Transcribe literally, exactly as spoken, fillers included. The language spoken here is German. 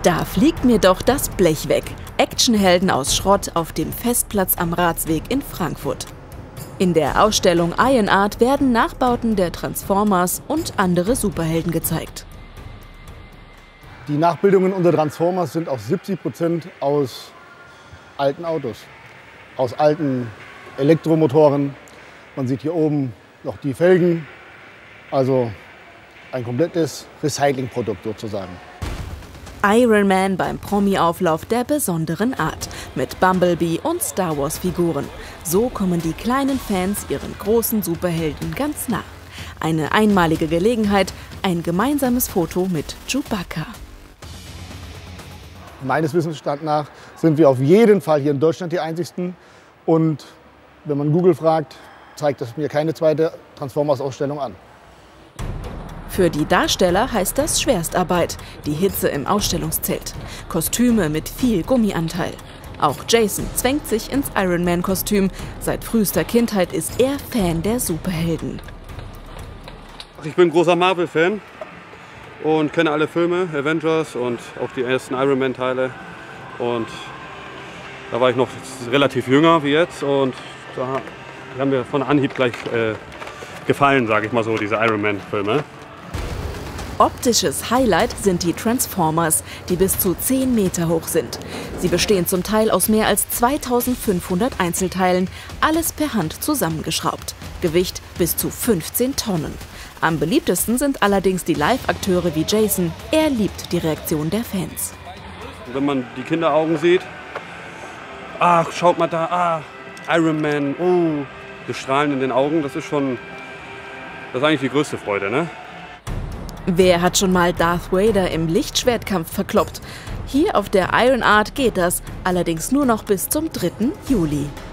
Da fliegt mir doch das Blech weg. Actionhelden aus Schrott auf dem Festplatz am Ratsweg in Frankfurt. In der Ausstellung Iron Art werden Nachbauten der Transformers und andere Superhelden gezeigt. Die Nachbildungen unserer Transformers sind auf siebzig Prozent aus alten Autos, aus alten Elektromotoren. Man sieht hier oben noch die Felgen, also ein komplettes Recyclingprodukt sozusagen. Iron Man beim Promi-Auflauf der besonderen Art mit Bumblebee und Star Wars-Figuren. So kommen die kleinen Fans ihren großen Superhelden ganz nah. Eine einmalige Gelegenheit, ein gemeinsames Foto mit Chewbacca. Meines Wissensstands nach sind wir auf jeden Fall hier in Deutschland die einzigsten. Und wenn man Google fragt, zeigt das mir keine zweite Transformers-Ausstellung an. Für die Darsteller heißt das Schwerstarbeit, die Hitze im Ausstellungszelt. Kostüme mit viel Gummianteil. Auch Jason zwängt sich ins Iron Man-Kostüm. Seit frühester Kindheit ist er Fan der Superhelden. Ich bin großer Marvel-Fan und kenne alle Filme, Avengers und auch die ersten Iron Man-Teile. Und da war ich noch relativ jünger wie jetzt und da haben mir von Anhieb gleich äh, gefallen, sage ich mal so, diese Iron Man-Filme. Optisches Highlight sind die Transformers, die bis zu zehn Meter hoch sind. Sie bestehen zum Teil aus mehr als zweitausendfünfhundert Einzelteilen, alles per Hand zusammengeschraubt. Gewicht bis zu fünfzehn Tonnen. Am beliebtesten sind allerdings die Live-Akteure wie Jason. Er liebt die Reaktion der Fans. Wenn man die Kinderaugen sieht, ach, schaut mal da, ah, Iron Man, oh, das Strahlen in den Augen, das ist schon, das ist eigentlich die größte Freude, ne? Wer hat schon mal Darth Vader im Lichtschwertkampf verkloppt? Hier auf der Iron Art geht das, allerdings nur noch bis zum dritten Juli.